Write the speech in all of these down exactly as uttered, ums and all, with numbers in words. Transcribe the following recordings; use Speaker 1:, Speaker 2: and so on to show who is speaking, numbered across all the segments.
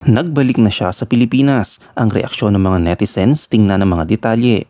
Speaker 1: Nagbalik na siya sa Pilipinas. Ang reaksyon ng mga netizens, tingnan ang mga detalye.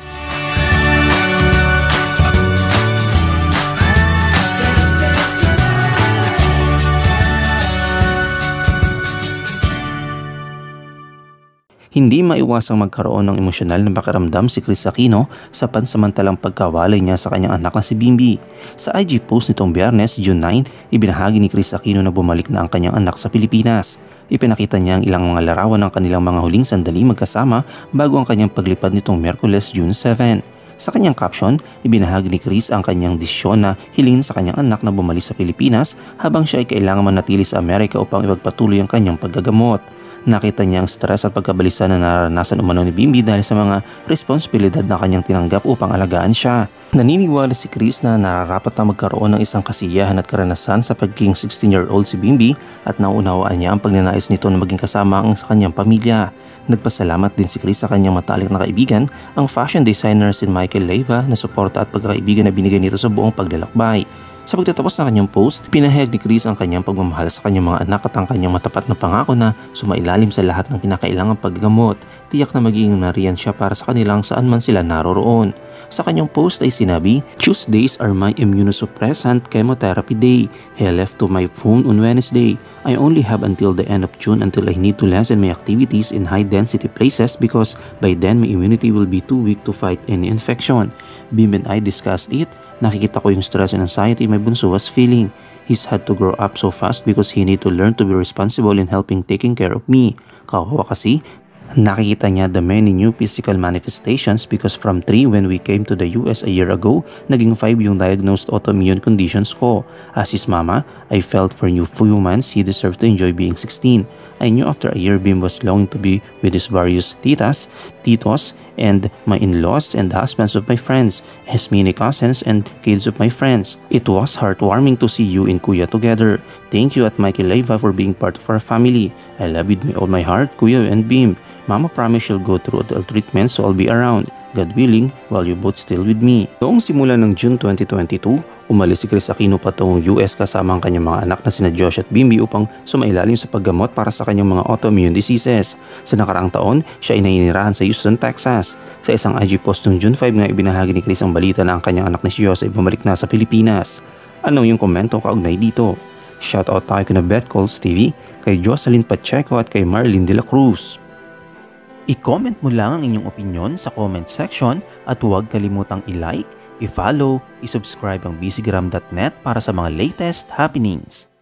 Speaker 1: Hindi maiwasang magkaroon ng emosyonal na pakiramdam si Kris Aquino sa pansamantalang pagkawalay niya sa kanyang anak na si Bimby. Sa I G post nitong Biyernes, June nine, ibinahagi ni Kris Aquino na bumalik na ang kanyang anak sa Pilipinas. Ipinakita niya ang ilang mga larawan ng kanilang mga huling sandali magkasama bago ang kanyang paglipad nitong Miyerkules, June seven. Sa kanyang caption, ibinahagi ni Kris ang kanyang desisyon na hilingin sa kanyang anak na bumalik sa Pilipinas habang siya ay kailangan manatili sa Amerika upang ipagpatuloy ang kanyang paggagamot. Nakita niya ang stress at pagkabalisa na naranasan umano ni Bimby dahil sa mga responsibilidad na kanyang tinanggap upang alagaan siya. Naniniwala si Kris na nararapat na magkaroon ng isang kasiyahan at karanasan sa pagiging sixteen-year-old si Bimby at nauunawaan niya ang pagnanais nito na maging kasama ang sa kanyang pamilya. Nagpasalamat din si Kris sa kanyang matalik na kaibigan, ang fashion designer si Michael Leyva na suporta at pagkakaibigan na binigay nito sa buong paglalakbay. Sa pagtatapos ng kanyang post, pinahayag ni Kris ang kanyang pagmamahal sa kanyang mga anak at ang kanyang matapat na pangako na sumailalim sa lahat ng kinakailangang paggamot. Tiyak na magiging nariyan siya para sa kanilang saan man sila naroroon. Sa kanyang post ay sinabi, "Tuesdays are my immunosuppressant chemotherapy day. He left to my phone on Wednesday. I only have until the end of June until I need to lessen my activities in high-density places because by then my immunity will be too weak to fight any infection. Bim and I discussed it. Nakikita ko yung stress and anxiety my bunso was feeling. He's had to grow up so fast because he need to learn to be responsible in helping taking care of me. Kawawa kasi, nakikita niya the many new physical manifestations because from three when we came to the U S a year ago, naging five yung diagnosed autoimmune conditions ko. As his mama, I felt for new few months he deserved to enjoy being sixteen. I knew after a year Bim was longing to be with his various titas, titos, and my in-laws and the husbands of my friends, his many cousins and kids of my friends. It was heartwarming to see you and Kuya together. Thank you at Michael Leyva for being part of our family. I love you with all my heart, Kuya and Bim. Mama promise she'll go through all treatments so I'll be around, God willing, while you both still with me." Noong simula ng June twenty twenty-two, umalis si Kris Aquino patungong U S kasama ang kanyang mga anak na sina Josh at Bimby upang sumailalim sa paggamot para sa kanyang mga autoimmune diseases. Sa nakaraang taon, siya ay naninirahan sa Houston, Texas. Sa isang I G post noong June five nga ibinahagi ni Kris ang balita na ang kanyang anak na si Josh ay bumalik na sa Pilipinas. Ano yung komento kaugnay dito? Shoutout tayo kina Beth Calls T V, kay Jocelyn Pacheco at kay Marlene de la Cruz. I-comment mo lang ang inyong opinion sa comment section at huwag kalimutang i-like, i-follow, i-subscribe ang b c gram dot net para sa mga latest happenings.